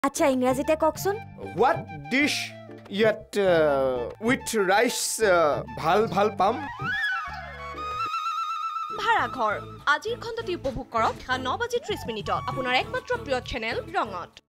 আচ্ছা ইংৰাজীতে কওকচোন What dish yet with rice ভাল পাম ভাড়াঘৰ আজিৰ খণ্ডটি উপভোগ কৰক 9:30 আপোনাৰ একমাত্ৰ প্ৰিয় চেনেল ৰঙত